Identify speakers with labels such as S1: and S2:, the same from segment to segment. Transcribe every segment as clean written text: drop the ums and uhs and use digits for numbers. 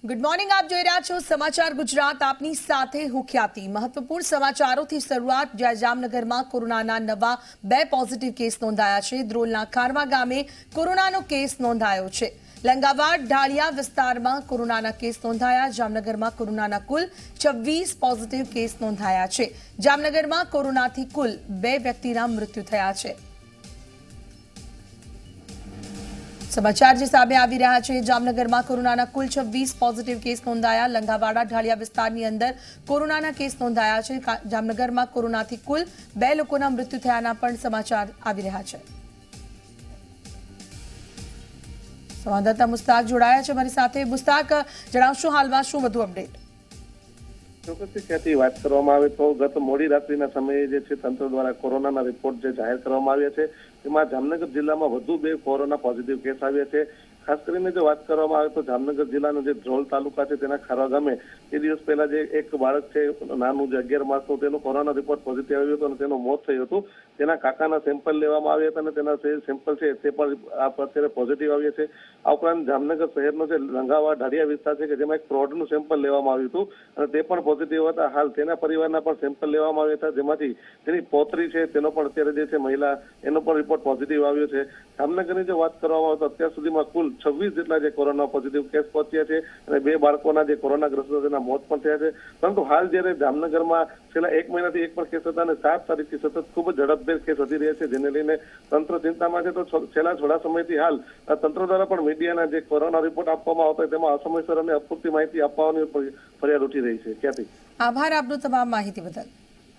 S1: Good morning, આપ જોઈ રહ્યા છો સમાચાર ગુજરાત. આપની સાથે હું ખ્યાતિ. મહત્વપૂર્ણ સમાચારોથી શરૂઆત. જ્યાં જામનગરમાં કોરોનાના નવા 2 પોઝિટિવ કેસ નોંધાયા છે. ધ્રોલના ખારવા ગામે કોરોનાનો કેસ નોંધાયો છે. લંગાવાડ ઢાળિયા વિસ્તારમાં કોરોનાના કેસ નોંધાયા. જામનગરમાં કોરોનાના કુલ 26 પોઝિટિવ કેસ નોંધાયા છે. જામનગરમાં કોરોનાથી કુલ 2 વ્યક્તિના મૃત્યુ થયા છે. સમાચાર જે સામે આવી રહ્યા છે, જામનગરમાં કોરોનાના કુલ 26 પોઝિટિવ કેસ નોંધાયા. લંગાવાડા ઢાળિયા વિસ્તારની અંદર કોરોનાના કેસ નોંધાયા છે. જામનગરમાં કોરોનાથી કુલ 2 લોકોના મૃત્યુ થયાના પણ સમાચાર આવી રહ્યા છે. સંવાદદાતા મુસ્તાક જોડાયા છે મારી સાથે. મુસ્તાક, જણાવશો હાલમાં શું વધુ અપડેટ?
S2: ચોક્કસથી ખ્યાતિ વાત કરવામાં આવે તો ગત મોડી રાત્રિના સમયે જે છે તંત્ર દ્વારા કોરોનાના રિપોર્ટ જે જાહેર કરવામાં આવ્યા છે તેમાં જામનગર જિલ્લામાં વધુ 2 કોરોના પોઝિટિવ કેસ આવ્યા છે. ખાસ કરીને જો વાત કરવામાં આવે તો જામનગર જિલ્લાનો જે ધ્રોલ તાલુકા છે તેના ખારવા ગામે એ દિવસ પહેલા જે એક બાળક છે નાનું જે 11 માસનું તેનું કોરોના રિપોર્ટ પોઝિટિવ આવ્યો હતો અને તેનું મોત થયું હતું. તેના કાકાના સેમ્પલ લેવામાં આવ્યા હતા અને તેના સેમ્પલ છે તે પણ અત્યારે પોઝિટિવ આવ્યા છે. આ ઉપરાંત જામનગર શહેરનો જે લંગાવાડ ઢાળિયા વિસ્તાર છે કે જેમાં એક ફ્રોડનું સેમ્પલ લેવામાં આવ્યું હતું અને તે પણ પોઝિટિવ હતા. હાલ તેના પરિવારના પણ સેમ્પલ લેવામાં આવ્યા હતા, જેમાંથી તેની પોતરી છે તેનો પણ અત્યારે જે છે મહિલા એનો પણ રિપોર્ટ પોઝિટિવ આવ્યો છે. જામનગરની જો વાત કરવામાં આવે તો અત્યાર સુધીમાં કુલ 26 જેટલા જે કોરોના પોઝિટિવ કેસ પહોંચ્યા છે અને 2 બાળકોના જે કોરોનાગ્રસ્ત તેના મોત પણ થયા છે. પરંતુ હાલ જ્યારે જામનગરમાં છેલ્લા 1 મહિનાથી એક પણ કેસ હતા અને 7 તારીખથી સતત ખૂબ જ ઝડપભેર કેસ વધી રહ્યા છે, જેને લઈને તંત્ર ચિંતામાં છે. તો છેલ્લા થોડા સમયથી હાલ તંત્ર દ્વારા પણ મીડિયાના જે કોરોના રિપોર્ટ આપવામાં આવતા તેમાં અસમયસર અને અપૂરતી માહિતી આપવાની ફરિયાદ ઉઠી રહી છે. ક્યાંથી
S1: આભાર આપનો તમામ માહિતી બદલ.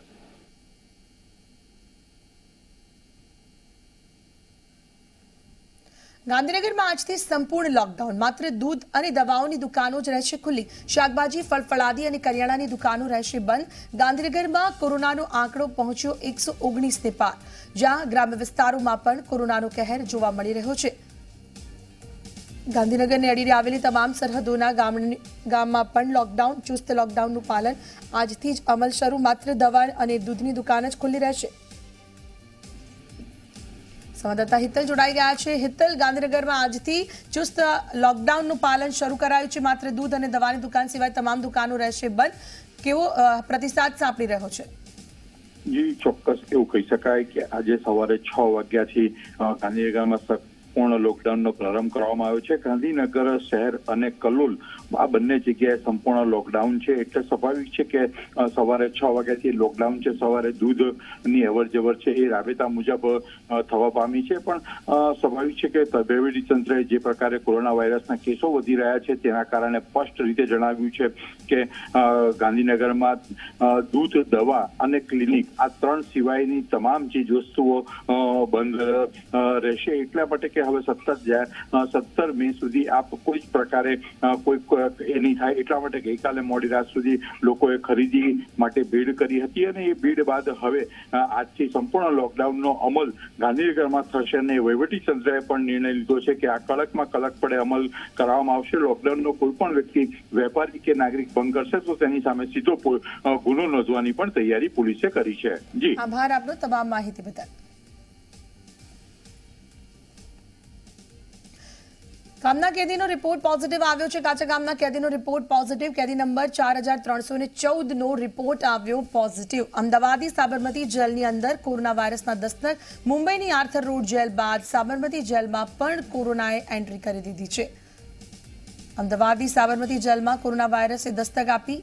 S1: ગાંધીનગરમાં આજથી સંપૂર્ણ લોકડાઉન. માત્ર દૂધ અને દવાઓની દુકાનો જ રહેશે ખુલ્લી. શાકભાજી, ફળફળાદી અને કરિયાણાની દુકાનો રહેશે બંધ. ગાંધીનગરમાં કોરોનાનો આંકડો પહોંચ્યો 119 ને પાર. જ્યાં ગ્રામ્ય વિસ્તારોમાં પણ કોરોનાનો કહેર જોવા મળી રહ્યો છે. ગાંધીનગરને અડીને આવેલી તમામ સરહદોના ગામમાં પણ લોકડાઉન, ચુસ્ત લોકડાઉનનું પાલન આજથી જ અમલ શરૂ. માત્ર દવા અને દૂધની દુકાન જ ખુલ્લી રહેશે. સંવાદદાતા હિતલ જોડાઈ ગયા છે. હિતલ, ગાંધીનગરમાં આજથી ચુસ્ત લોકડાઉનનું પાલન શરૂ કરાયું છે. માત્ર દૂધ અને દવાની દુકાન સિવાય તમામ દુકાનો રહેશે બંધ. કેવો પ્રતિસાદ સાંપડી રહ્યો છે?
S3: જી, ચોક્કસ એવું કહી શકાય કે આજે સવારે 6 વાગ્યાથી ગાંધીનગરમાં પૂર્ણ લોકડાઉનનો પ્રારંભ કરવામાં આવ્યો છે. ગાંધીનગર શહેર અને કલોલ આ બંને જગ્યાએ સંપૂર્ણ લોકડાઉન છે. એટલે સ્વાભાવિક છે કે સવારે 6 વાગ્યાથી લોકડાઉન છે. સવારે દૂધની અવરજવર છે એ રાબેતા મુજબ થવા પામી છે. પણ સ્વાભાવિક છે કે વહીવટી તંત્રએ જે પ્રકારે કોરોના વાયરસના કેસો વધી રહ્યા છે તેના કારણે સ્પષ્ટ રીતે જણાવ્યું છે કે ગાંધીનગરમાં દૂધ, દવા અને ક્લિનિક આ 3 સિવાયની તમામ ચીજ વસ્તુઓ બંધ રહેશે. એટલા માટે કે હવે 17 મે સુધી આપ કોઈ જ પ્રકારે કોઈ એ નહીં થાય. એટલા માટે ગઈકાલે મોડી રાત સુધી લોકોએ ખરીદી માટે ભીડ કરી હતી અને એ ભીડ બાદ હવે આજથી સંપૂર્ણ લોકડાઉનનો અમલ ગાંધીનગરમાં થશે અને વહીવટી તંત્રએ પણ નિર્ણય લીધો છે કે આ કડકમાં કડકપણે અમલ કરવામાં આવશે. લોકડાઉનનો કોઈ પણ વ્યક્તિ, વેપારી કે નાગરિક ભંગ કરશે તો તેની સામે સીધો ગુનો નોંધવાની પણ તૈયારી પોલીસે કરી છે. જી,
S1: આભાર આપનો તમામ માહિતી બદલ. ગામના કેદીનો રિપોર્ટ પોઝિટિવ આવ્યો છે. કાચા ગામના કેદીનો રિપોર્ટ પોઝિટિવ. કેદી નંબર 4314 નો રિપોર્ટ આવ્યો પોઝિટિવ. અમદાવાદી સાબરમતી જેલની અંદર કોરોના વાયરસના દસ્તક. મુંબઈની આર્થર રોડ જેલ બાદ સાબરમતી જેલમાં પણ કોરોનાએ એન્ટ્રી કરી દીધી છે. અમદાવાદી સાબરમતી જેલમાં કોરોના વાયરસે દસ્તક આપી.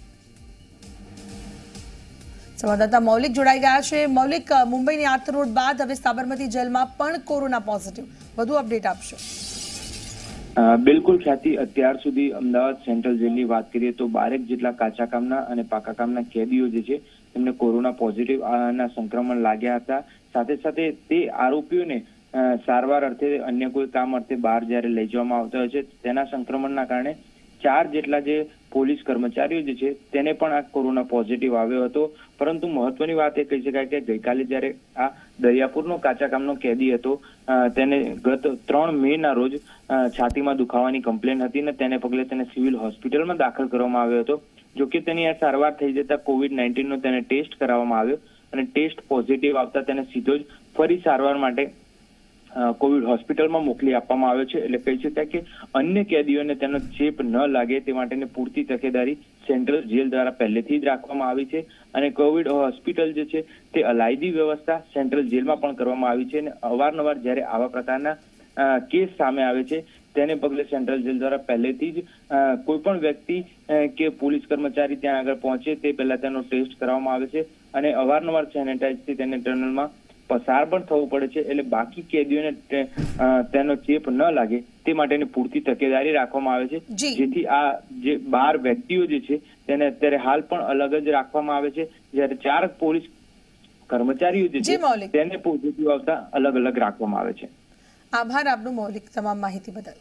S1: સંવાદદાતા મૌલિક જોડાઈ ગયા છે. મૌલિક, મુંબઈની આર્થર રોડ બાદ હવે સાબરમતી જેલમાં પણ કોરોના પોઝિટિવ. વધુ અપડેટ આપશો?
S4: બિલકુલ ખ્યાતિ, અત્યાર સુધી અમદાવાદ સેન્ટ્રલ જેલની વાત કરીએ તો 12 જેટલા કાચા કામના અને પાકા કામના કેદીઓ જે છે તેમને કોરોના પોઝિટિવ ના સંક્રમણ લાગ્યા હતા. સાથે સાથે તે આરોપીઓને સારવાર અર્થે અન્ય કોઈ કામ અર્થે બહાર જ્યારે લઈ જવામાં આવતા હોય છે તેના સંક્રમણના કારણે 4 જેટલા જે પોલીસ કર્મચારીઓ જે છે તેને પણ આ કોરોના પોઝિટિવ આવ્યો હતો. પરંતુ મહત્વની વાત એ કહી શકાય કે ગઈકાલે જ્યારે આ દરિયાપુરનો કાચા કામનો કેદી હતો તેને ગત 3 મે ના રોજ છાતીમાં દુખાવાની કમ્પ્લેન હતી અને તેને પગલે તેને સિવિલ હોસ્પિટલમાં દાખલ કરવામાં આવ્યો હતો. જોકે તેની આ સારવાર થઈ જતા COVID-19 નો તેને ટેસ્ટ કરાવવામાં આવ્યો અને ટેસ્ટ પોઝિટિવ આવતા તેને સીધો જ ફરી સારવાર માટે કોવિડ હોસ્પિટલમાં મોકલી આપવામાં આવ્યો છે। એટલે કહી શકાય કે અન્ય કેદીઓને તેનો ચેપ ન લાગે તે માટેની પૂરતી તકેદારી સેન્ટ્રલ જેલ દ્વારા પહેલેથી જ રાખવામાં આવી છે અને કોવિડ હોસ્પિટલ જે છે તે અલાયદી વ્યવસ્થા સેન્ટ્રલ જેલમાં પણ કરવામાં આવી છે અને અવારનવાર જ્યારે આવા પ્રકારના કેસ સામે આવે છે તેને પગલે સેન્ટ્રલ જેલ દ્વારા પહેલેથી જ કોઈ પણ વ્યક્તિ કે પોલીસ કર્મચારી ત્યાં આગળ પહોંચે તે પહેલા તેનો ટેસ્ટ કરવામાં આવે છે અને અવારનવાર સેનેટાઇઝથી તેને ટનલમાં પસાર પણ થવું પડે છે। એટલે બાકી કેદીઓને તેનો ચેપ ન લાગે તે માટેની પૂરતી તકેદારી રાખવામાં આવે છે, જેથી આ જે 12 વ્યક્તિઓ જે છે તેને અત્યારે હાલ પણ અલગ જ રાખવામાં આવે છે, જ્યારે 4 પોલીસ કર્મચારીઓ જે છે તેને પોઝિટિવ આવતા અલગ અલગ રાખવામાં આવે છે।
S1: આભાર આપનું મૌલિક તમામ માહિતી બદલ।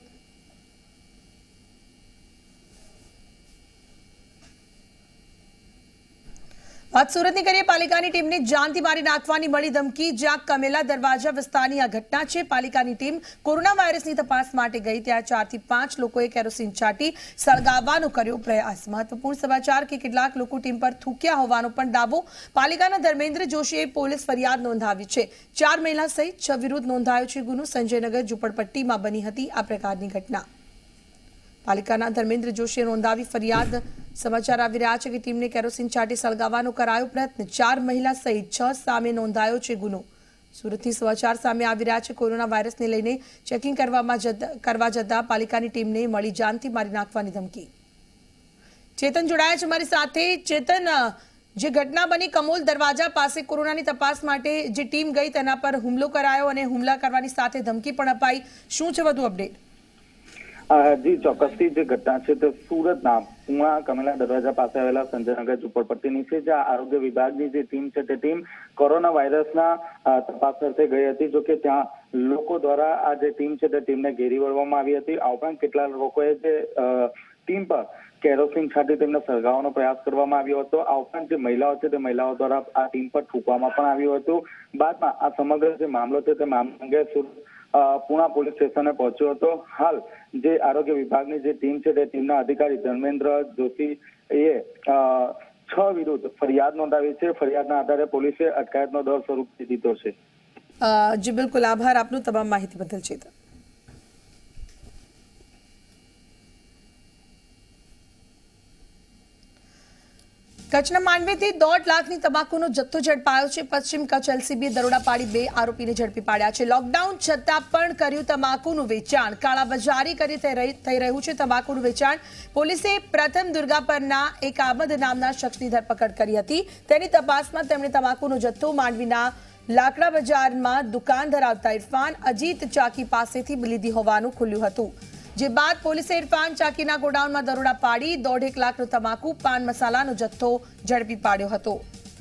S1: વાત સુરતની કરીએ। પાલિકાની ટીમને જાનથી મારી નાખવાની મળી ધમકી। જ્યાં કમેલા દરવાજા વિસ્તારની આ ઘટના છે। પાલિકાની ટીમ કોરોના વાયરસની તપાસ માટે ગઈ ત્યાં 4 થી 5 લોકોએ કેરોસીન છાંટી સળગાવવાનો કર્યો પ્રયાસ। મહત્વપૂર્ણ સમાચાર કે કેટલાક લોકો ટીમ પર થૂક્યા હોવાનો પણ દાવો। પાલિકાના ધર્મેન્દ્ર જોશીએ પોલીસ ફરિયાદ નોંધાવી છે। 4 મહિલા સહિત 6 વિરુદ્ધ નોંધાયો છે ગુનો। સંજયનગર ઝુંપડપટ્ટીમાં બની હતી આ પ્રકારની ઘટના। પાલિકાના ધર્મેન્દ્ર જોશીએ નોંધાવી ફરિયાદ। સમાચાર આવી રહ્યા છે કે ટીમને કેરોસીન છાંટી સળગાવવાનો કરાયો પ્રયત્ન। 4 મહિલા સહિત 6 સામે નોંધાયો છે ગુનો। સુરતથી સમાચાર સામે આવી રહ્યા છે। કોરોના વાયરસને લઈને ચેકિંગ કરવા જતા પાલિકાની ટીમને મળી જાનથી મારી નાખવાની ધમકી। ચેતન જોડાયા છે મારી સાથે। ચેતન, જે ઘટના બની કમોલ દરવાજા પાસે કોરોનાની તપાસ માટે જે ટીમ ગઈ તેના પર હુમલો કરાયો અને હુમલા કરવાની સાથે ધમકી પણ અપાઈ, શું છે વધુ અપડેટ?
S5: જી ચોક્કસથી જે ઘટના છે તે સુરતના પુણા કમેલા દરવાજા પાસે આવેલા સંજયનગર ઝુંપડપટ્ટીની છે, જ્યાં આરોગ્ય વિભાગની જે ટીમ છે તે ટીમ કોરોના વાયરસના તપાસ અર્થે ગઈ હતી। જોકે ત્યાં લોકો દ્વારા આ જે ટીમ છે તે ટીમને ઘેરી વળવામાં આવી હતી। આ ઉપરાંત કેટલાક લોકોએ જે ટીમ પર કેરોસીન છાંટી તેમને સળગાવવાનો પ્રયાસ કરવામાં આવ્યો હતો। આ ઉપરાંત જે મહિલાઓ છે તે મહિલાઓ દ્વારા આ ટીમ પર થૂકવામાં પણ આવ્યું હતું। બાદમાં આ સમગ્ર જે મામલો છે તે મામલા અંગે પુણા પોલીસ સ્ટેશને પહોંચ્યો હતો। હાલ જે આરોગ્ય વિભાગની જે ટીમ છે તે ટીમના અધિકારી ધર્મેન્દ્ર જોશી એ 6 વિરુદ્ધ ફરિયાદ નોંધાવી છે। ફરિયાદના આધારે પોલીસે અટકાયતનો દોર શરૂ કરી દીધો છે।
S1: જી બિલકુલ, આભાર આપનું તમામ માહિતી બદલ ચેતન। કચ્છના માંડવીથી 1.5 લાખની તમાકુનો જથ્થો ઝડપાયો છે। પશ્ચિમ કચ્છ એલસીબીએ દરોડા પાડી 2 આરોપીને ઝડપી પાડ્યા છે। લોકડાઉન છતાં પણ કર્યું તમાકુનું વેચાણ। કાળાબજારી કરી થઈ રહ્યું છે તમાકુનું વેચાણ। પોલીસે પ્રથમ દુર્ગાપરના એક આબદ નામના શખ્સની ધરપકડ કરી હતી। તેની તપાસમાં તેમણે તમાકુનો જથ્થો માંડવીના લાકડા બજારમાં દુકાન ધરાવતા ઇરફાન અજીત ચાકી પાસેથી લીધી હોવાનું ખુલ્યું હતું। જે બાદ પોલીસે ઇરફાન ચાકીના ગોડાઉનમાં દરોડા પાડી 1.5 લાખનો તમાકુ પાન મસાલાનો જથ્થો ઝડપી પાડ્યો હતો।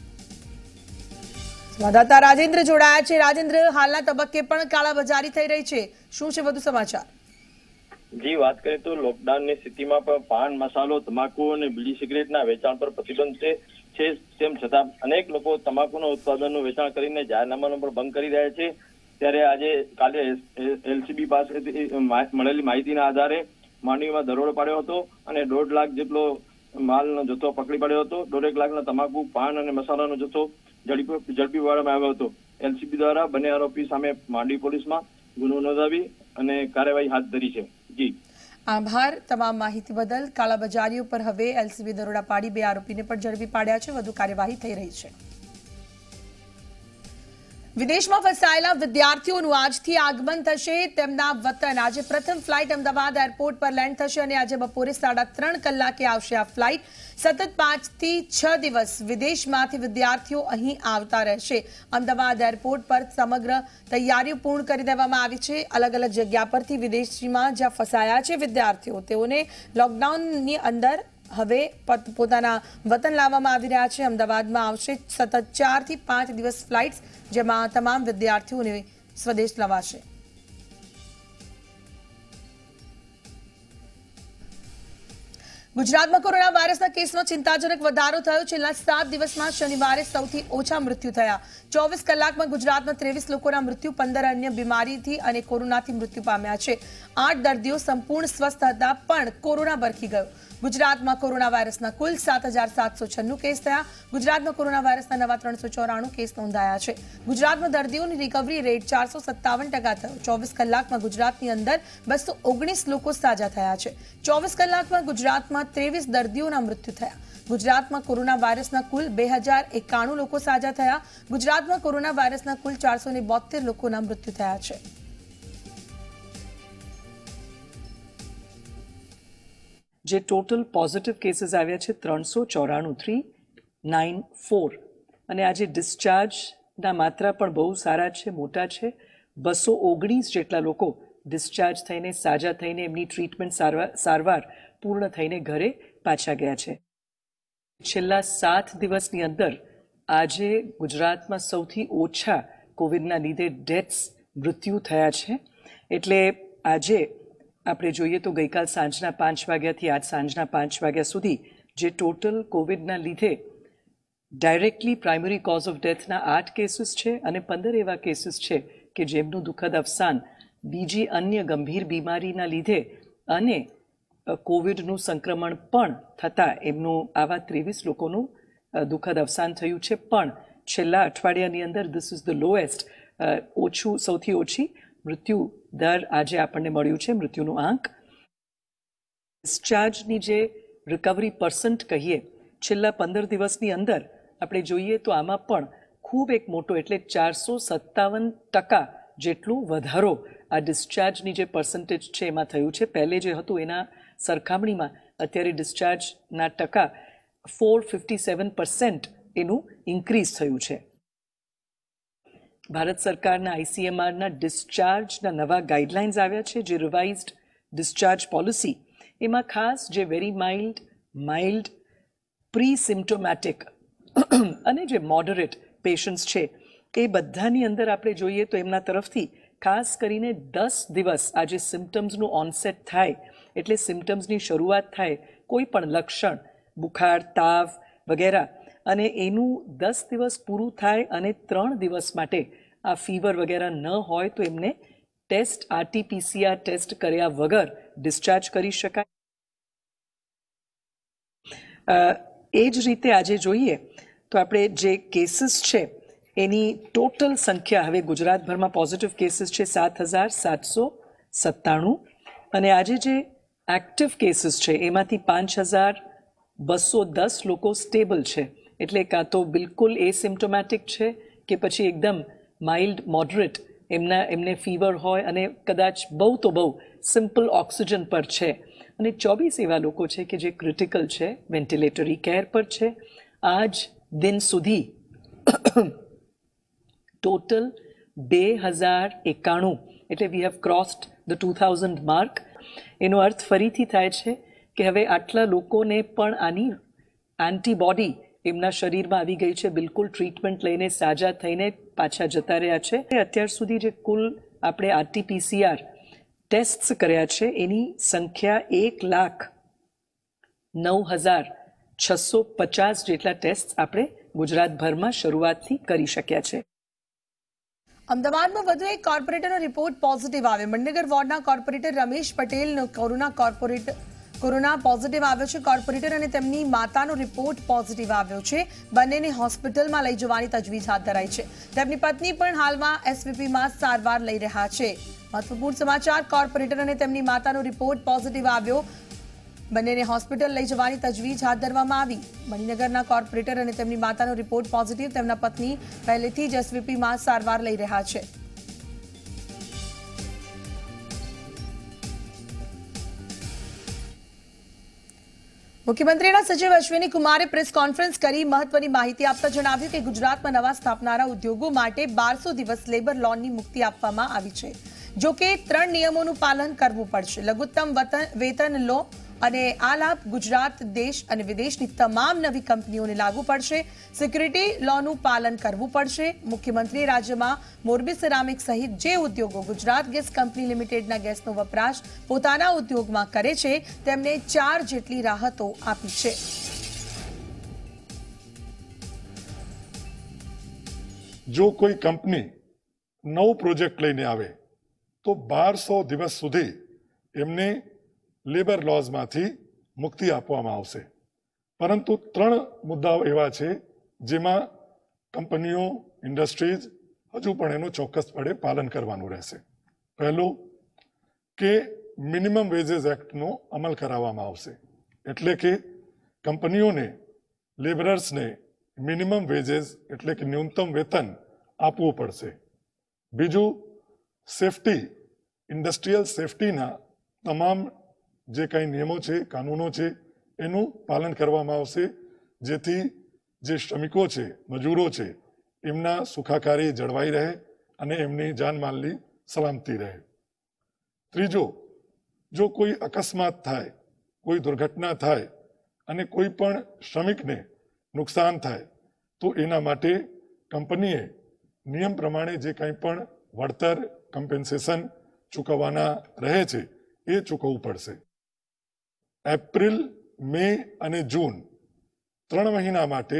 S1: સંવાદદાતા રાજેન્દ્ર જોડાયા છે। રાજેન્દ્ર, હાલના તબક્કે પણ કાળાબજારી થઈ રહી છે, શું છે વધુ સમાચાર?
S6: જી, વાત કરીએ તો લોકડાઉનની સ્થિતિમાં પણ પાન મસાલો, તમાકુ અને બીડી સિગરેટના વેચાણ પર પ્રતિબંધ છે। તેમ છતાં અનેક લોકો તમાકુના ઉત્પાદનનું વેચાણ કરીને જાહેરનામાનો પણ ભંગ કરી રહ્યા છે। ત્યારે કાલે એલસીબી પાસેથી મળેલી માહિતીના આધારે માંડવીમાં દરોડો પાડ્યો હતો અને 1.5 લાખ જેટલો માલનો જથ્થો પકડી પાડ્યો હતો। 1.5 લાખના તમાકુ, પાન અને મસાલાનો જથ્થો ઝડપી પાડવામાં આવ્યો હતો। એલસીબી દ્વારા બંને આરોપી સામે માંડવી પોલીસમાં ગુનો નોંધાવી અને કાર્યવાહી હાથ ધરી છે। જી
S1: આભાર તમામ માહિતી બદલ। કાળાબજારીઓ પર હવે એલસીબી દરોડા પાડી 2 આરોપીને પણ ઝડપી પાડ્યા છે। વધુ કાર્યવાહી થઈ રહી છે। વિદેશમાં ફસાયેલા વિદ્યાર્થીઓનું આજથી આગમન થશે તેમના વતન। આજે પ્રથમ ફ્લાઇટ અમદાવાદ એરપોર્ટ પર લેન્ડ થશે અને આજે બપોરે 3.5 કલાકે આવશે આ ફ્લાઇટ। સતત 5 થી 6 દિવસ વિદેશમાંથી વિદ્યાર્થીઓ અહીં આવતા રહેશે। અમદાવાદ એરપોર્ટ પર સમગ્ર તૈયારીઓ પૂર્ણ કરી દેવામાં આવી છે। અલગ અલગ જગ્યા પરથી વિદેશમાં જ્યાં ફસાયા છે વિદ્યાર્થીઓ, તેઓને લોકડાઉનની અંદર હવે પોતાના વતન લાવવામાં આવી રહ્યા છે। અમદાવાદમાં આવશે સતત 4 થી 5 દિવસ ફ્લાઇટ્સ, જેમાં તમામ વિદ્યાર્થીઓને સ્વદેશ લવાશે। ગુજરાતમાં કોરોના વાયરસના કેસમાં ચિંતાજનક વધારો થયો. છેલ્લા 7 દિવસમાં શનિવારે સૌથી ઓછા મૃત્યુ થયા. 24 કલાકમાં ગુજરાતમાં 23 લોકોના મૃત્યુ, 15 અન્ય બીમારીથી અને કોરોનાથી મૃત્યુ પામ્યા છે. 8 દર્દીઓ સંપૂર્ણ સ્વસ્થ હતા પણ કોરોના બરકી ગયો. ગુજરાતમાં કોરોના વાયરસના કુલ 7,796 કેસ થયા. ગુજરાતમાં કોરોના વાયરસના નવા 394 કેસ નોંધાયા છે. ગુજરાતમાં દર્દીઓની રિકવરી રેટ 457% થયો. 24 કલાકમાં ગુજરાતની અંદર 219 લોકો સાજા થયા છે. 24 કલાકમાં ગુજરાતમાં 23 દર્દીઓના મૃત્યુ થયા. ગુજરાતમાં કોરોના વાયરસના કુલ 2091 લોકો સાજા થયા. ગુજરાતમાં કોરોના વાયરસના કુલ 472 લોકોના મૃત્યુ થયા છે.
S7: જે ટોટલ પોઝિટિવ કેસીસ આવ્યા છે 394 અને આજે ડિસ્ચાર્જના માત્રા પણ બહુ સારા છે, મોટા છે. 219 જેટલા લોકો ડિસ્ચાર્જ થઈને સાજા થઈને એમની ટ્રીટમેન્ટ સારવાર પૂર્ણ થઈને ઘરે પાછા ગયા છે. છેલ્લા 7 દિવસની અંદર આજે ગુજરાતમાં સૌથી ઓછા કોવિડના લીધે ડેથ્સ મૃત્યુ થયા છે. એટલે આજે આપણે જોઈએ તો ગઈકાલ સાંજના 5 વાગ્યાથી આજ સાંજના 5 વાગ્યા સુધી જે ટોટલ કોવિડના લીધે ડાયરેક્ટલી પ્રાઇમરી કોઝ ઓફ ડેથના 8 કેસીસ છે અને 15 એવા કેસીસ છે કે જેમનું દુઃખદ અવસાન બીજી અન્ય ગંભીર બીમારીના લીધે અને કોવિડનું સંક્રમણ પણ થતાં એમનું આવા 23 લોકોનું દુઃખદ અવસાન થયું છે. પણ છેલ્લા અઠવાડિયાની અંદર ધીસ ઇઝ ધ લોએસ્ટ, સૌથી ઓછી મૃત્યુ દર આજે આપણને મળ્યું છે, મૃત્યુનું આંક. ડિસ્ચાર્જની જે રિકવરી પર્સન્ટ કહીએ છેલ્લા 15 દિવસની અંદર આપણે જોઈએ તો આમાં પણ ખૂબ એક મોટો એટલે 457% જેટલું વધારો આ ડિસ્ચાર્જની જે પર્સન્ટેજ છે એમાં થયું છે. પહેલે જે હતું એના સરખામણીમાં અત્યારે ડિસ્ચાર્જના ટકા 457% એનું ઇન્ક્રીઝ થયું છે. ભારત સરકારના ICMRના ડિસ્ચાર્જના નવા ગાઈડલાઇન્સ આવ્યા છે, જે રિવાઇઝડ ડિસ્ચાર્જ પોલિસી. એમાં ખાસ જે વેરી માઇલ્ડ પ્રી સિમ્પ્ટોમેટિક અને જે મોડરેટ પેશન્ટ્સ છે એ બધાની અંદર આપણે જોઈએ તો એમના તરફથી ખાસ કરીને 10 દિવસ આ જે સિમ્ટમ્સનું ઓનસેટ થાય એટલે સિમ્ટમ્સની શરૂઆત થાય, કોઈ પણ લક્ષણ બુખાર, તાવ વગેરે, અને એનું 10 દિવસ પૂરું થાય અને 3 દિવસ માટે આ ફીવર વગેરે ન હોય તો એમને ટેસ્ટ RT-PCR ટેસ્ટ કર્યા વગર ડિસ્ચાર્જ કરી શકાય. એ જ રીતે આજે જોઈએ તો આપણે જે કેસીસ છે એની ટોટલ સંખ્યા હવે ગુજરાતભરમાં પોઝિટિવ કેસીસ છે 7,797 અને આજે જે એક્ટિવ કેસીસ છે એમાંથી 5,210 લોકો સ્ટેબલ છે. એટલે કાં તો બિલકુલ એસિમ્પ્ટોમેટિક છે કે પછી એકદમ માઇલ્ડ મોડરેટ એમને ફીવર હોય અને કદાચ બહુ તો બહુ સિમ્પલ ઓક્સિજન પર છે. અને 24 એવા લોકો છે કે જે ક્રિટિકલ છે, વેન્ટિલેટરી કેર પર છે. આજ દિન સુધી ટોટલ 2,091 એટલે we have crossed the 2,000 mark. એનો અર્થ ફરીથી થાય છે કે હવે આટલા લોકોને પણ આની એન્ટીબોડી એમના શરીરમાં આવી ગઈ છે, બિલકુલ ટ્રીટમેન્ટ લઈને સાજા થઈને પાછા જતા રહ્યા છે. અત્યાર સુધી જે કુલ આપણે RT-PCR ટેસ્ટ કર્યા છે એની સંખ્યા 1,09,650 જેટલા ટેસ્ટ આપણે ગુજરાતભરમાં શરૂઆતથી કરી શક્યા છે.
S1: અમદાવાદમાં વધુ એક કોર્પોરેટરનો રિપોર્ટ પોઝિટિવ આવ્યો. મણિનગર વોર્ડના કોર્પોરેટર રમેશ પટેલનો કોરોના પોઝિટિવ આવ્યો છે. કોર્પોરેટર અને તેમની માતાનો રિપોર્ટ પોઝિટિવ આવ્યો છે. બંનેને હોસ્પિટલમાં લઈ જવાની તજવીજ હાથ ધરાઈ છે. તેમની પત્ની પણ હાલમાં SVPમાં સારવાર લઈ રહ્યા છે. મહત્વપૂર્ણ સમાચાર, કોર્પોરેટર અને તેમની માતાનો રિપોર્ટ પોઝિટિવ આવ્યો. બંનેને હોસ્પિટલ લઈ જવાની તજવીજ હાથ ધરવામાં આવી. મણિનગરના કોર્પોરેટર અને તેમની માતાનો રિપોર્ટ પોઝિટિવ. તેમના પત્ની પહેલેથી જ SVPમાં સારવાર લઈ રહ્યા છે. મુખ્યમંત્રીના સચિવ અશ્વિની કુમારે પ્રેસ કોન્ફરન્સ કરી મહત્વની માહિતી આપતા જણાવ્યું કે ગુજરાતમાં નવા સ્થાપનારા ઉદ્યોગો માટે 1200 દિવસ લેબર લોનની મુક્તિ આપવામાં આવી છે. જો કે 3 નિયમોનું પાલન કરવું પડશે. લઘુત્તમ વેતન લો અને આ લાભ ગુજરાત દેશ અને વિદેશની તમામ નવી કંપનીઓને લાગુ પડશે. સિક્યુરિટી લોનું પાલન કરવું પડશે. મુખ્યમંત્રીએ રાજ્યમાં મોરબી સિરામિક સહિત જે ઉદ્યોગો ગુજરાત ગેસ કંપની લિમિટેડના ગેસનો વપરાશ પોતાના ઉદ્યોગમાં કરે છે તેમને 4 જેટલી રાહતો આપી છે.
S8: જો કોઈ કંપની નવો પ્રોજેક્ટ લઈને આવે તો 1200 દિવસ સુધી એમને લેબર લોઝમાંથી મુક્તિ આપવામાં આવશે. પરંતુ 3 મુદ્દાઓ એવા છે જેમાં કંપનીઓ, ઇન્ડસ્ટ્રીઝ હજુ પણ એનું ચોક્કસપણે પાલન કરવાનું રહેશે. પહેલું કે મિનિમમ વેજીસ એક્ટનો અમલ કરાવવામાં આવશે, એટલે કે કંપનીઓને, લેબરર્સને મિનિમમ વેજીસ એટલે કે ન્યૂનતમ વેતન આપવું પડશે. બીજું, સેફટી, ઇન્ડસ્ટ્રીયલ સેફટીના તમામ જે કંઈ નિયમો છે, કાનૂનો છે એનું પાલન કરવામાં આવશે, જેથી જે શ્રમિકો છે, મજૂરો છે એમના સુખાકારી જળવાઈ રહે અને એમની જાનમાલની સલામતી રહે. ત્રીજો, જો કોઈ અકસ્માત થાય, કોઈ દુર્ઘટના થાય અને કોઈ પણ શ્રમિકને નુકસાન થાય તો એના માટે કંપનીએ નિયમ પ્રમાણે જે કંઈ પણ વળતર, કમ્પેન્સેશન ચૂકવવાના રહે છે એ ચૂકવવું પડશે. એપ્રિલ, મે અને જૂન 3 મહિના માટે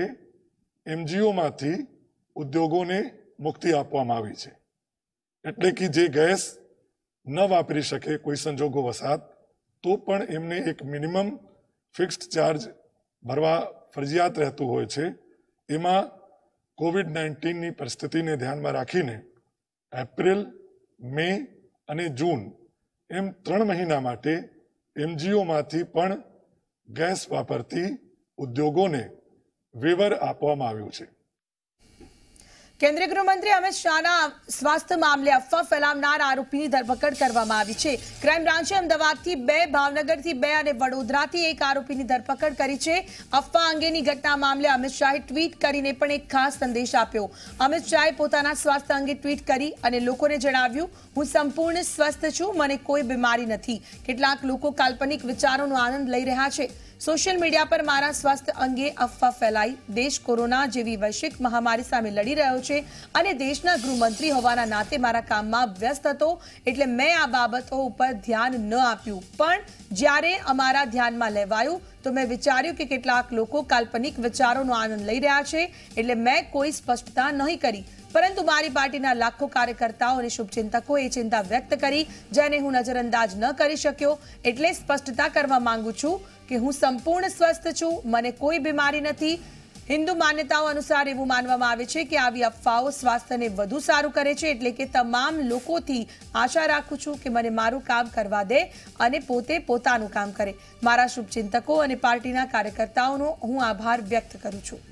S8: એમજીઓમાંથી ઉદ્યોગોને મુક્તિ આપવામાં આવી છે. એટલે કે જે ગેસ ન વાપરી શકે કોઈ સંજોગો વસાત તો પણ એમને એક મિનિમમ ફિક્સ્ડ ચાર્જ ભરવા ફરજિયાત રહેતું હોય છે. એમાં કોવિડ-19ની પરિસ્થિતિને ધ્યાનમાં રાખીને એપ્રિલ, મે અને જૂન એમ 3 મહિના માટે એમજીઓમાંથી પણ ગેસ વાપરતી ઉદ્યોગોને વેવર આપવામાં આવ્યું છે.
S1: કેન્દ્રીય ગૃહમંત્રી અમિત શાહના સ્વાસ્થ્ય મામલે અફવા ફેલાવનાર આરોપીની ધરપકડ કરવામાં આવી છે. ક્રાઇમ બ્રાન્ચે અમદાવાદથી 2, ભાવનગરથી 2 અને વડોદરાથી 1 આરોપીની ધરપકડ કરી છે. અફવા અંગેની ઘટના મામલે અમિત શાહે ટ્વીટ કરીને પણ એક ખાસ સંદેશ આપ્યો. અમિત શાહે પોતાના સ્વાસ્થ્ય અંગે ટ્વીટ કરી અને લોકોને જણાવ્યું, હું સંપૂર્ણ સ્વસ્થ છું, મને કોઈ બીમારી નથી. કેટલાક લોકો કાલ્પનિક વિચારોનો આનંદ લઈ રહ્યા છે. સોશિયલ મીડિયા પર મારા સ્વાસ્થ્ય અંગે અફવા ફેલાઈ. દેશ કોરોના જેવી વૈશ્વિક મહામારી સામે લડી રહ્યો છે અને દેશના ગૃહમંત્રી હોવાના નાતે મારા કામમાં વ્યસ્ત હતો, એટલે મેં આ બાબતો ઉપર ધ્યાન ન આપ્યું. પણ જ્યારે અમારા ધ્યાનમાં લેવાયું તો મેં વિચાર્યું કે કેટલાક લોકો કાલ્પનિક વિચારોનો આનંદ લઈ રહ્યા છે, એટલે મેં કોઈ સ્પષ્ટતા નહીં કરી. પરંતુ મારી પાર્ટીના લાખો કાર્યકર્તાઓ અને શુભચિંતકોએ ચિંતા વ્યક્ત કરી, જેને હું નજરઅંદાજ ન કરી શક્યો. એટલે સ્પષ્ટતા કરવા માંગુ છું કે હું સંપૂર્ણ સ્વસ્થ છું, મને કોઈ બીમારી નથી. હિન્દુ માન્યતાઓ અનુસાર એવું માનવામાં આવે છે કે આવી અફવાઓ સ્વાસ્થ્યને વધુ સારું કરે છે, એટલે કે તમામ લોકોથી આશા રાખું છું કે મને મારું કામ કરવા દે અને પોતે પોતાનું કામ કરે. મારા શુભચિંતકો અને પાર્ટીના કાર્યકર્તાઓનો હું આભાર વ્યક્ત કરું છું.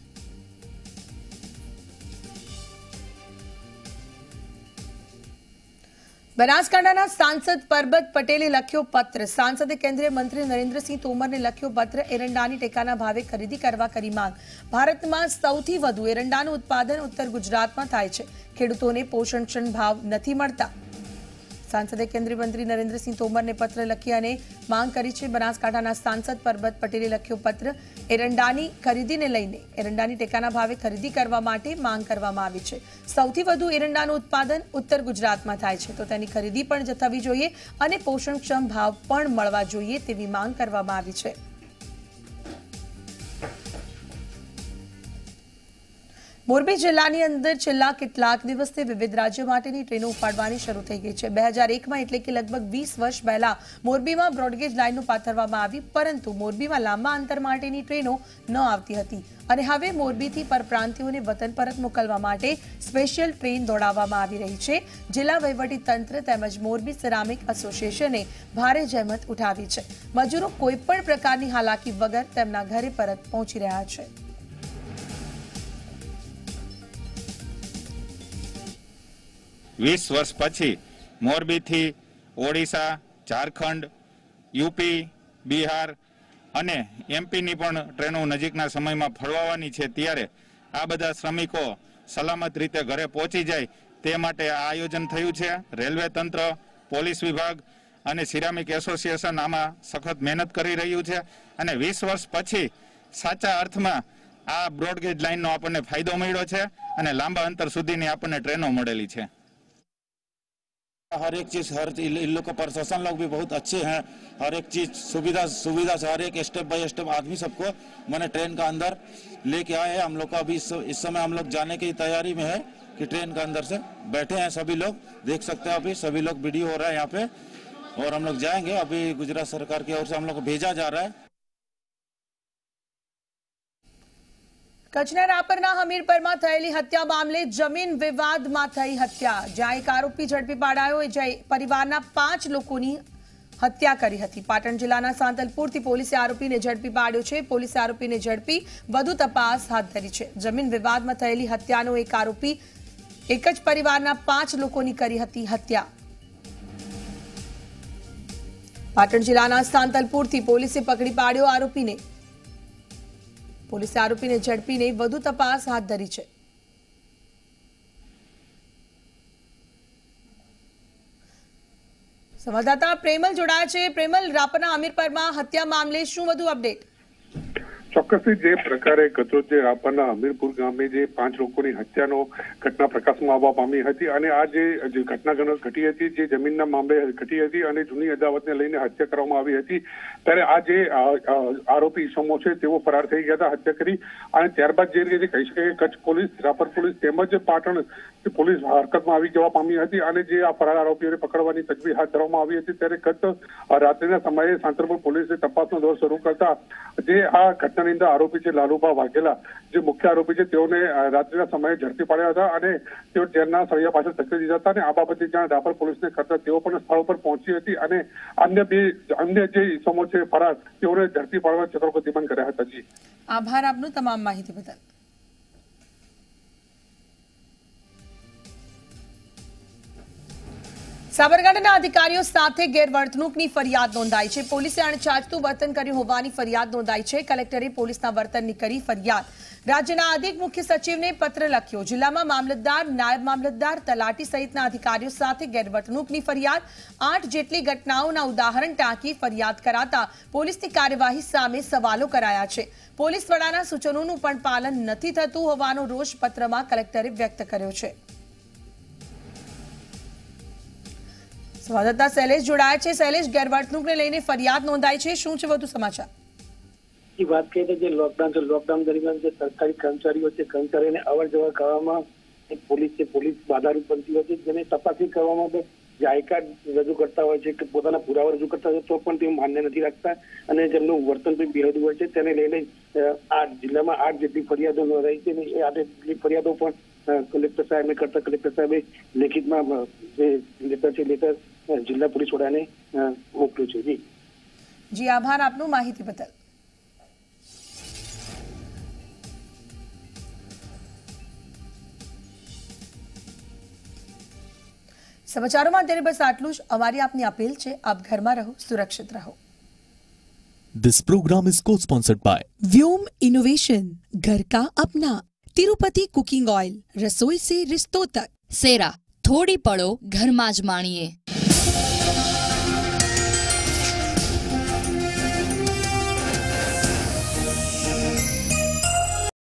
S1: બનાસકાંઠાના સાંસદ પરબત પટેલે લખ્યો પત્ર. સાંસદે કેન્દ્રીય મંત્રી નરેન્દ્રસિંહ તોમરને લખ્યો પત્ર. એરંડાની ટેકાના ભાવે ખરીદી કરવા કરી માંગ. ભારતમાં સૌથી વધુ એરંડાનું ઉત્પાદન ઉત્તર ગુજરાતમાં થાય છે. ખેડૂતોને પોષણક્ષમ ભાવ નથી મળતા. સાંસદે કેન્દ્રીય મંત્રી નરેન્દ્રસિંહ તોમરને પત્ર લખી અને માંગ કરી છે. બનાસકાંઠાના સાંસદ પરબત પટેલે લખ્યો પત્ર. એરંડાની ખરીદીને લઈને એરંડાની ટેકાના ભાવે ખરીદી કરવા માટે માંગ કરવામાં આવી છે. સૌથી વધુ એરંડાનું ઉત્પાદન ઉત્તર ગુજરાતમાં થાય છે, તો તેની ખરીદી પણ થવી જોઈએ અને પોષણક્ષમ ભાવ પણ મળવા જોઈએ તેવી માંગ કરવામાં આવી છે. મોરબી જિલ્લાની અંદર છેલ્લા કેટલાક દિવસથી વિવિધ રાજ્યો માટેની ટ્રેનો ઉપાડવાની શરૂ થઈ ગઈ છે. 2001માં એટલે કે લગભગ 20 વર્ષ પહેલા મોરબીમાં બ્રોડગેજ લાઇનો પાથરવામાં આવી, પરંતુ મોરબીમાં લાંબા અંતર માટેની ટ્રેનો ન આવતી હતી અને હવે મોરબીથી પરપ્રાંતિયોને વતન પરત મોકલવા માટે સ્પેશિયલ ટ્રેન દોડાવવામાં આવી રહી છે. જિલ્લા વહીવટી તંત્ર તેમજ મોરબી સિરામિક એસોસિએશને ભારે જહેમત ઉઠાવી છે. મજૂરો કોઈપણ પ્રકારની હાલાકી વગર તેમના ઘરે પરત પહોંચી રહ્યા છે.
S9: 20 વર્ષ પછી મોરબીથી ઓડિશા, ઝારખંડ, યુપી, બિહાર અને એમપીની પણ ટ્રેનો નજીકના સમયમાં ફરવાની છે. ત્યારે આ બધા શ્રમિકો સલામત રીતે ઘરે પહોંચી જાય તે માટે આ આયોજન થયું છે. રેલવે તંત્ર, પોલીસ વિભાગ અને સિરામિક એસોસિએશન આમાં સખત મહેનત કરી રહ્યું છે અને 20 વર્ષ પછી સાચા અર્થમાં આ બ્રોડગેજ લાઇનનો આપણને ફાયદો મળ્યો છે અને લાંબા અંતર સુધીની આપણને ટ્રેનો મળેલી છે.
S10: हर एक चीज इन लोग का प्रशासन लोग भी बहुत अच्छे हैं. हर एक चीज सुविधा से हर एक स्टेप बाय स्टेप आदमी सबको मैंने ट्रेन का अंदर लेके आए हैं. हम लोग का अभी इस समय हम लोग जाने की तैयारी में है कि ट्रेन का अंदर से बैठे हैं सभी लोग. देख सकते हैं अभी सभी लोग वीडियो हो रहा है यहाँ पे और हम लोग जाएंगे. अभी गुजरात सरकार की ओर से हम लोग को भेजा जा रहा है.
S1: કચ્છના રાપરના હમીરપરમાં થયેલી હત્યા મામલે જમીન વિવાદમાં થઈ હત્યા, જ્યાં એક આરોપી ઝડપી પાડાયો, જે પરિવારના 5 લોકોની હત્યા કરી હતી. પાટણ જિલ્લાના સાંતલપુરથી પોલીસે આરોપીને ઝડપી પાડ્યો છે. પોલીસે આરોપીને ઝડપી વધુ તપાસ હાથ ધરી છે. જમીન વિવાદમાં થયેલી હત્યાનો એક આરોપી એક જ પરિવારના 5 લોકોની કરી હતી હત્યા. પાટણ જિલ્લાના સાંતલપુરથી પોલીસે પકડી પાડ્યો આરોપીને. પોલીસે આરોપીને ઝડપીને વધુ તપાસ હાથ ધરી છે. સંવાદદાતા પ્રેમલ જોડાયા છે. પ્રેમલ, રાપરના હમીરપરમાં હત્યા મામલે શું વધુ અપડેટ?
S11: ચોક્કસથી જે પ્રકારે ગતરોજ જે રાપરના હમીરપુર ગામે જે 5 લોકોની હત્યાનો ઘટના પ્રકાશમાં આવવા પામી હતી અને આ જે ઘટના ઘટી હતી, જે જમીનના મામલે ઘટી હતી અને જૂની અદાવતને લઈને હત્યા કરવામાં આવી હતી, ત્યારે આ જે આરોપી ઇસમો છે તેઓ ફરાર થઈ ગયા હતા હત્યા કરી. અને ત્યારબાદ જે રીતે કહી શકાય કચ્છ પોલીસ, રાપર પોલીસ તેમજ પાટણ પોલીસ હરકતમાં આવી જવા પામી હતી અને જે આ ફરાર આરોપીઓને પકડવાની તજવીજ હાથ ધરવામાં આવી હતી. ત્યારે ગત રાત્રિના સમયે સાંતલપુર પોલીસે તપાસનો દોર શરૂ કરતા જે આ ઘટનાની અંદર આરોપી છે લાલુભા વાઘેલા, જે મુખ્ય આરોપી છે, તેઓને રાત્રિના સમયે ઝડપી પાડ્યા હતા અને તેઓ જેલના સળિયા પાછળ ધકેલી દીધા હતા. અને આ બાબતે જાણ રાપર પોલીસને કરતા તેઓ પણ સ્થળ પર પહોંચી હતી અને અન્ય જે ઇસમો છે ફરાર, તેઓને ઝડપી પાડવા ચક્રોગતિમાન કર્યા હતા. જી,
S1: આભાર આપનો તમામ માહિતી બદલ. સાબરકાંઠાના અધિકારીઓ સાથે ગેરવર્તણૂકની ફરિયાદ નોંધાઈ છે. પોલીસે અણચાચતું વર્તન કર્યું હોવાની ફરિયાદ નોંધાઈ છે. કલેક્ટરે પોલીસના વર્તનની કરી ફરિયાદ. રાજ્યના અધિક મુખ્ય સચિવને પત્ર લખ્યો. જિલ્લામાં મામલતદાર, નાયબ મામલતદાર, તલાટી સહિતના અધિકારીઓ સાથે ગેરવર્તણૂકની ફરિયાદ. 8 જેટલી ઘટનાઓના ઉદાહરણ ટાંકી ફરિયાદ કરાતા પોલીસની કાર્યવાહી સામે સવાલો કરાયા છે. પોલીસ વડાના સૂચનોનું પણ પાલન નથી થતું હોવાનો રોષ પત્રમાં કલેક્ટરે વ્યક્ત કર્યો છે. સંવાદદાતા શૈલેષ જોડાયા છે. શૈલેષ, ગેરવર્તણૂકને લઈને ફરિયાદ નોંધાઈ છે, શું છે વધુ સમાચાર?
S12: વાત કરીએ તો જે લોકડાઉન દરમિયાન જે સરકારી કર્મચારીઓ છે, કર્મચારીઓને અવર જવર કરવામાં પોલીસ બાધારૂપ બનતી હોય છે, જેને તપાસણી કરવા માટે જે આઈ કાર્ડ રજૂ કરતા હોય છે કે પોતાના પુરાવા રજૂ કરતા હોય તો પણ તેઓ માન્ય નથી રાખતા અને જેમનું વર્તન પણ બેહદ હોય છે. તેને લઈને આ જિલ્લામાં 8 જેટલી ફરિયાદો નોંધાઈ છે અને એ 8 જેટલી ફરિયાદો પણ કલેક્ટર સાહેબને કરતા કલેક્ટર સાહેબે લેખિતમાં જે લેટર જિલ્લા પોલીસ વડાને મોકલ્યું છે.
S1: જી, આભાર આપનો માહિતી બદલ. સમાચારોમાં અત્યારે બસ આટલું જ. અમારી આપની અપીલ છે, આપ ઘરમાં રહો, સુરક્ષિત રહો.
S13: This program is co-sponsored by
S14: Vyom innovation, घर का अपना, तिरुपति कुकिंग ऑयल, रसोई से रिश्तों तक,
S15: सेरा, थोड़ी पड़ो घर में જ માણીએ.